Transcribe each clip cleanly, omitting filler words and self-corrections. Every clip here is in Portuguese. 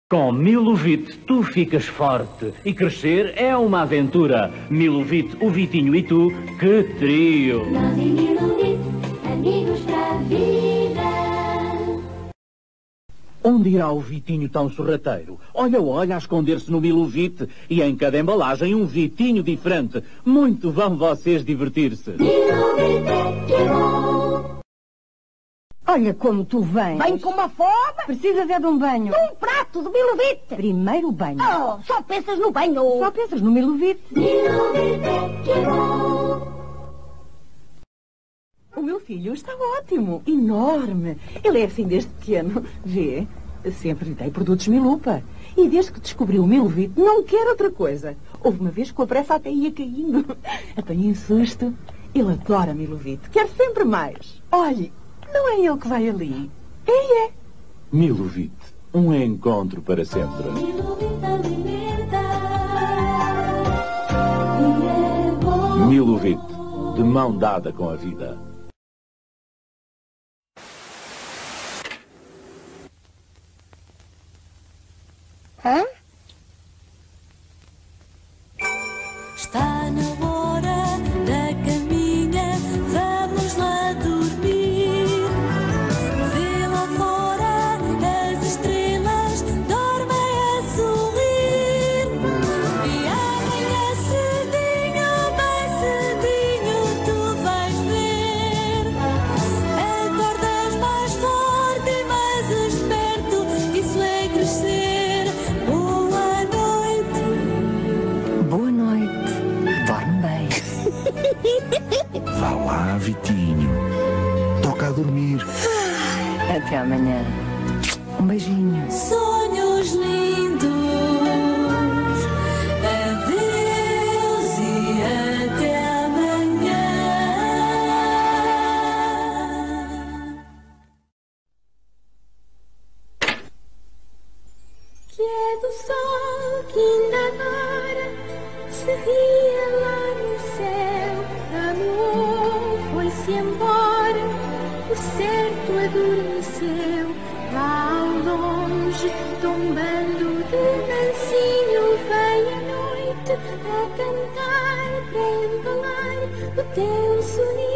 Com Milovit, tu ficas forte e crescer é uma aventura. Milovit, o Vitinho e tu, que trio! Nós e Milovit, amigos para a vida. Onde irá o Vitinho tão sorrateiro? Olha, olha, a esconder-se no Milovit e em cada embalagem um Vitinho diferente. Muito vão vocês divertir-se. Milovit é que é bom. Olha como tu vens. Vem com uma fome? Precisas é de um banho. Um prato de Milovit. Primeiro banho. Oh, só pensas no banho. Só pensas no Milovit. Milovit é que é bom. O meu filho está ótimo, enorme. Ele é assim desde pequeno. Vê, sempre lhe dei produtos Milupa. E desde que descobriu o Milovit, não quer outra coisa. Houve uma vez que com a pressa até ia caindo. Apanhei um susto. Ele adora Milovit. Quer sempre mais. Olhe, não é ele que vai ali. É. Milovit, um encontro para sempre. Milovit alimenta e é bom. Milovit, de mão dada com a vida. Hã? Está na hora da caminha, vamos lá dormir. Vê lá fora as estrelas, dormem a sorrir. E amanhã cedinho, bem cedinho, tu vais ver. Acordas mais forte e mais esperto, isso é crescer. Boa noite. Boa noite. Dorme bem. Vá lá, Vitinho. Toca a dormir. Até amanhã. Um beijinho. Sonhos lindos, adeus e até amanhã. Que é do sol que ainda agora se ria lá no céu. Amor foi-se embora, o certo adormeceu. Lá ao longe, tombando de mansinho, veio a noite a cantar para embalar o teu soninho.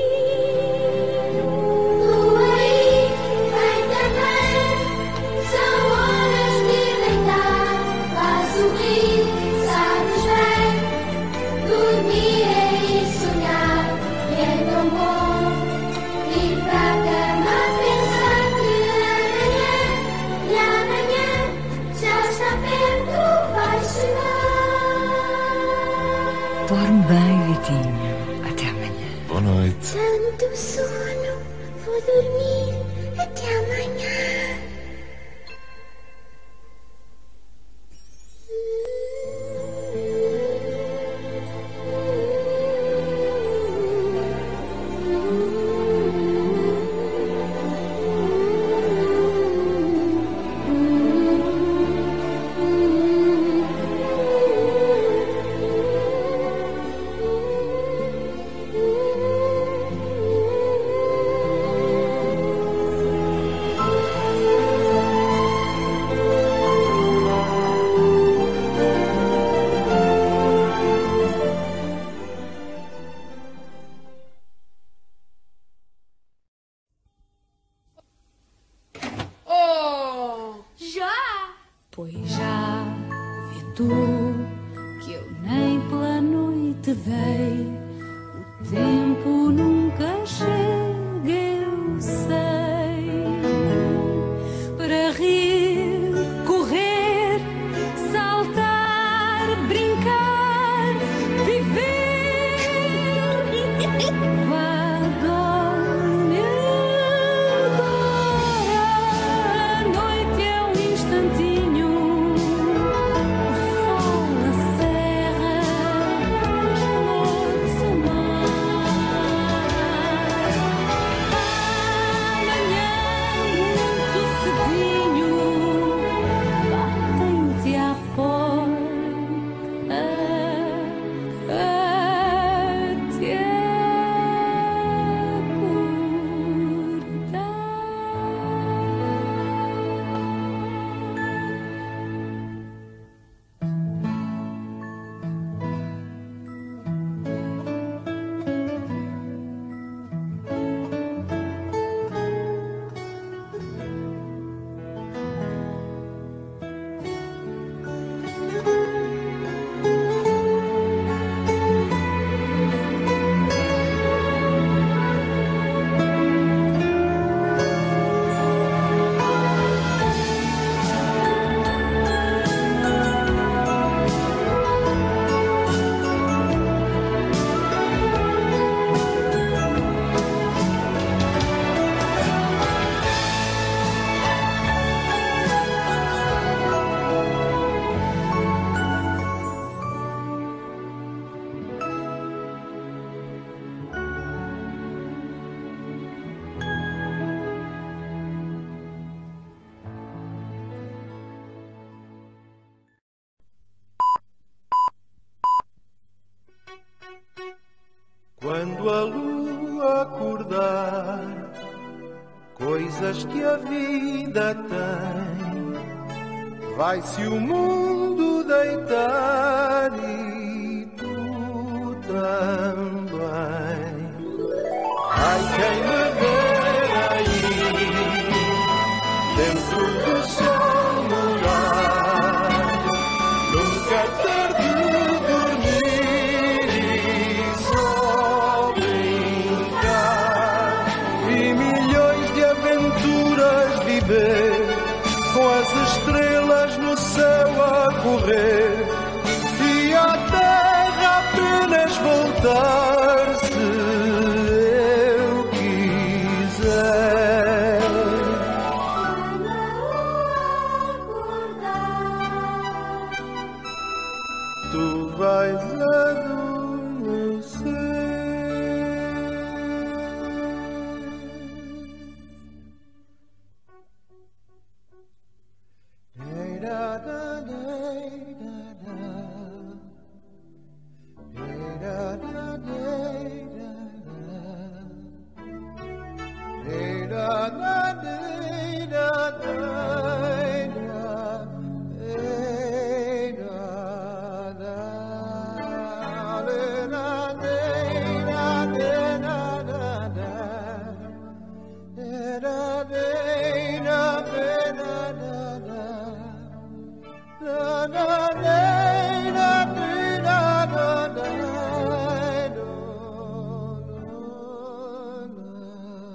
Lua aí, vem também, são horas de deitar. Lá sorrir, sabes bem, dormir e sonhar, que é tão bom ir para a cama a pensar que amanhã já está perto, vai chegar. Dorme bem, Vitinho. Até amanhã. Boa noite. Tanto sono, vou dormir até amanhã. Já? Pois já, vê tu que eu nem pela noite dei. O tempo nunca chega, eu sei. Para rir, correr, saltar, brincar, viver. Vá, dorme agora. A noite é um instantinho. O sol na serra, as flores o mar. quando a lua acordar, coisas que a vida tem, vai-se o mundo deitar e tu também. Ai, quem me ver aí, dentro do sol morar, nunca ter de dormir e só brincar, e milhões de aventuras viver, com as estrelas no céu a correr, e à terra apenas voltar se eu quiser. Tu vais adormecer.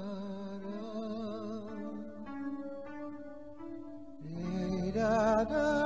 Da da